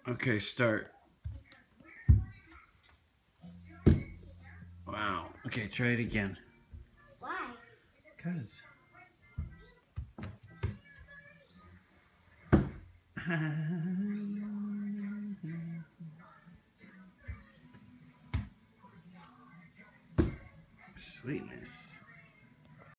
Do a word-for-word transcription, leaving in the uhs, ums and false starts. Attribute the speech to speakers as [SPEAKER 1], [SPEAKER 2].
[SPEAKER 1] Okay, start. Wow. Okay, try it again.
[SPEAKER 2] Why?
[SPEAKER 1] Cause. Sweetness.